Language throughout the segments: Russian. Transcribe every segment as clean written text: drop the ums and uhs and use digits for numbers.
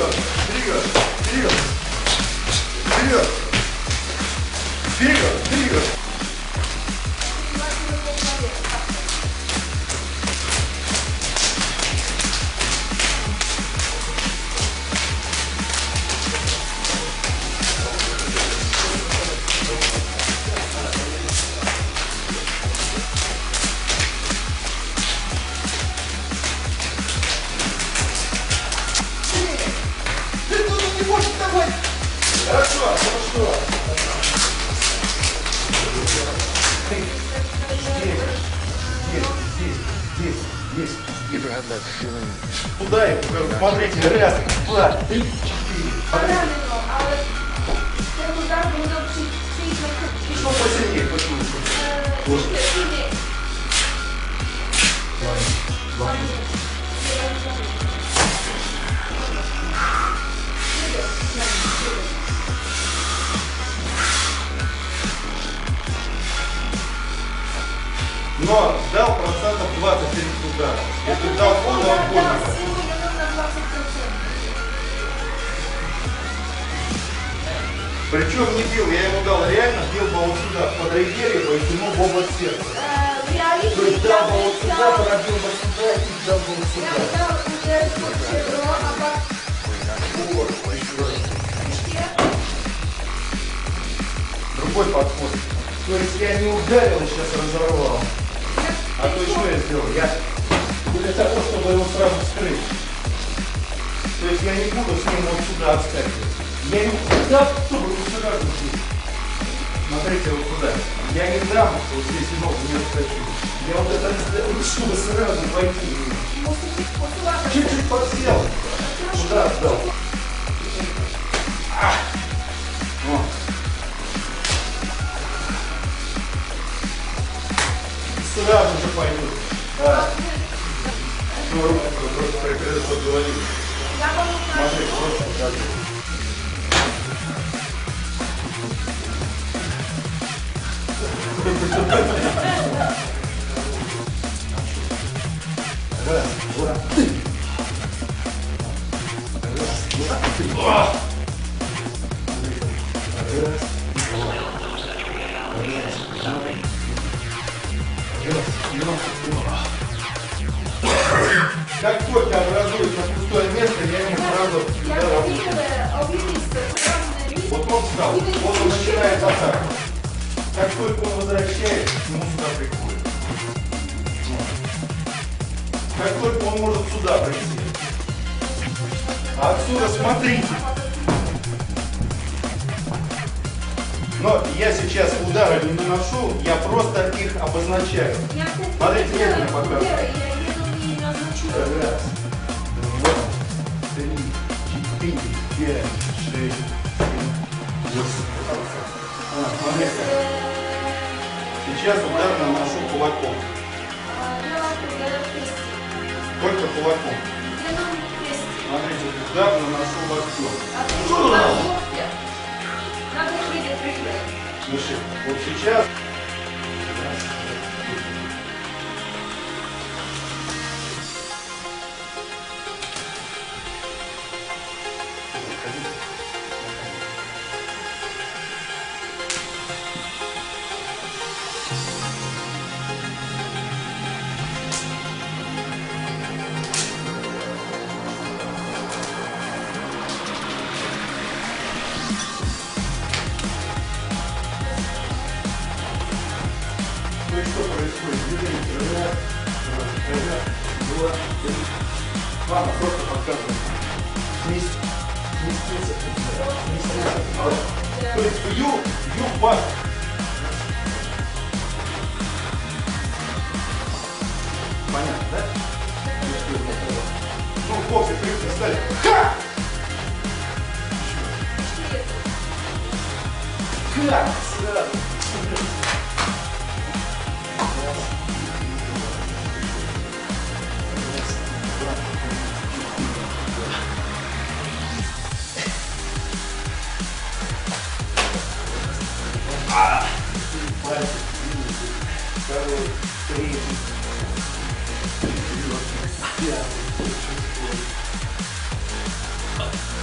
вперед, вперед, вперед, вперед, вперед, вперед. Хорошо, хорошо. Здесь. Куда их? Смотрите, раз, два, три, четыре. Ну, посильнее, посильнее. Но дал процентов 20 перед ударом. Если дал полный, он больно. Причем не бил, я ему дал реально, бил бы вот сюда, под рейдерию, то есть ему в область сердца. То есть дал бы вот сюда, пробил бы сюда и дал бы вот сюда. Другой подход. То есть я не ударил, сейчас разорвал. А то что я сделал? Я для того, чтобы его сразу вскрыть. То есть я не буду с ним вот сюда отскакивать. Я не буду, чтобы его сразу здесь. Смотрите вот сюда. Я не дам вот здесь и ногу не отскочу. Я вот это сделаю, чтобы сразу пойти. Чуть-чуть подсел. Куда отдал? Вот. Сразу же пойдут. Да. Ну, просто прикрыто, что говорили. Смотри, просто покажи. Раз, два, три. Раз, два, три. Раз. Как только образуется пустое место, я ему сразу вот он встал, вот он начинает атаку. Как только он возвращает, ему сюда приходит. Как только он может сюда прийти. А отсюда смотрите. Но я сейчас удары не наношу, я просто их обозначаю. Смотрите, я мне показываю. Раз, два, три, четыре, пять, шесть, семь, восемь. Смотрите. Сейчас удар наношу кулаком. Только кулаком. Смотрите, удар наношу локтем. Слушай, вот сейчас. Ну и что происходит? Движение. Раз, два, три. Ладно, просто подсказывай. Сместился. То есть бью в бас. Понятно, да? Ну, в боксе принцип стали. Ха! Ха! Сразу. Второй, третий, четвертый, пятый, шестой.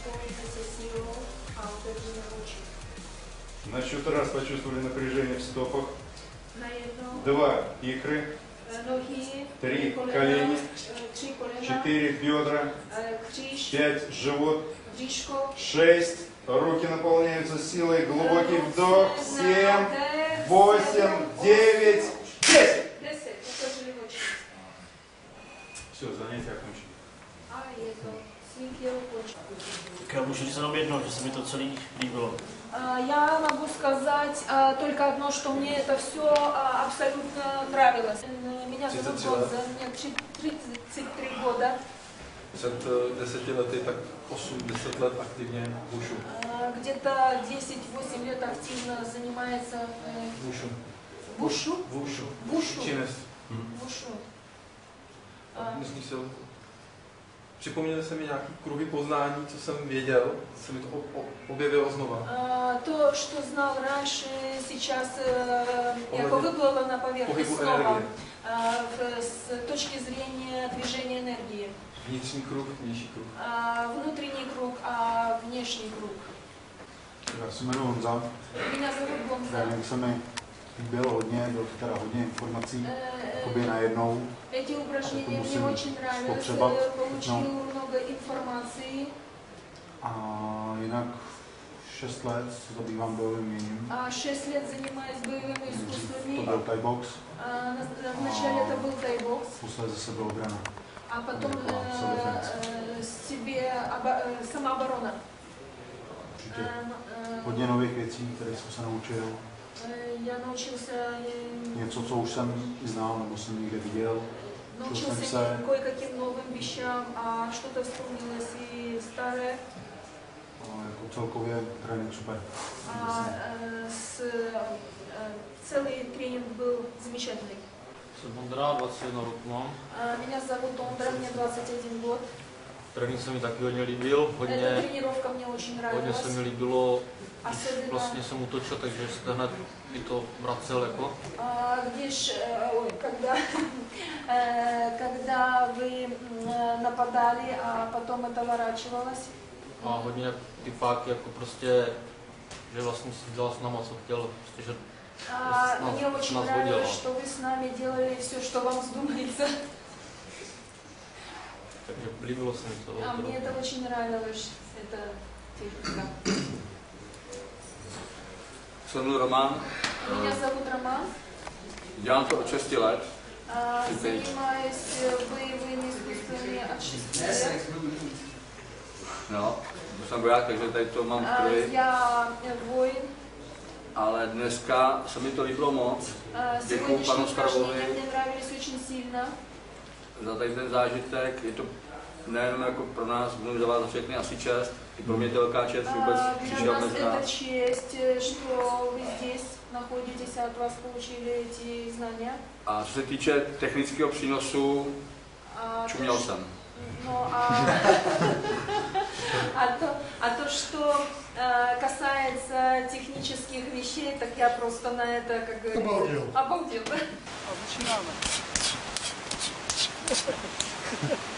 исполнится силу аутотренировочек. На счет раз почувствовали напряжение в стопах. На jedno, 2 икры, nohy, 3 kolena, колени, 3 kolena, 4 бедра, kříž, 5 живот, bříško, 6 руки наполняются силой, глубокий вдох, 7, 8, 9, 10. 10, otevřeli oči. Все, занятие окончено. A je to cvik je ukončen. Tak já můžu říct jenom jedno, že se mi to celý líbilo. Я могу сказать только одно, что мне это все абсолютно нравилось. Меня зовут 33 let. Gonza, мне 33 года. Před 10 lety, tak 8-10 let aktivně wushu. Где-то 10-8 лет активно занимается Wushu. бушу. Wushu. Wushu. Činnost. Бушу. Myslím si, připomněly se mi nějaký kruhy poznání, co jsem věděl, se mi to objevilo znova. То, что знал раньше, сейчас jako выплыло на поверхность Pohybu снова energie. с точки зрения движения энергии. Vnitřní kruh, vnější kruh. Внутренний круг, а внешний круг. Já se jmenuji Honza, Меня зовут Гонза. trénink se mi líbil hodně, bylo to teda hodně informací, jakoby najednou. Эти упражнения Это мне musím очень нравились, spotřebovat, получил no. много информации. A jinak 6 let se zabývám bojovým uměním. 6 лет занимаюсь боевыми To искусствами. byl Thai box, Вначале это был тайбокс, posléze sebeobrana. а потом самооборона. Určitě hodně nových věcí, které jsem se naučil. Я научился, Něco, co už jsem znal, nebo jsem někde viděl. научился кое-каким новым вещам, а что-то вспомнилось и старое. A jako celkově trénink super. Целый тренинг был замечательный. Jsem Ondra, 21 roku mám. Меня зовут Ондра, мне 21 год. Trénink se mi taky hodně líbil, Эта hodně тренировка мне очень se mi нравилась. líbilo, když Особенно, vlastně jsem útočil, takže jste hned mi to vracel jako. когда вы нападали, а потом это ворачивалось. A hodně ty páky jako prostě, že vlastně si dělal s náma, co chtěl, prostě, že Мне очень нас нравилось, водила. что вы с нами делали все, что вам вздумается. Takže líbilo se mi to. А мне это очень нравилось, эта техника. Jsem jmenuji Roman, Меня зовут Роман. dělám to od 6 let. Занимаюсь боевыми искусствами от 6 лет. No, jsem voják, takže tady to mám v krvi, Я воин. ale dneska se mi to líbilo moc. Děkuju Сегодняшние panu упражнения Starovovi мне nравились очень сильно. za tady ten zážitek. Je to nejen jako pro nás, budu za vás za všechny asi čest, i pro mě je to velká čest, že vůbec Для přišel нас dneska. это честь, что вы здесь находитесь, от вас получили эти знания. A co se týče technického přínosu, čuměl jsem. Ну, то, что касается технических вещей, так я просто на это, как говорится, обалдел. Начинаем.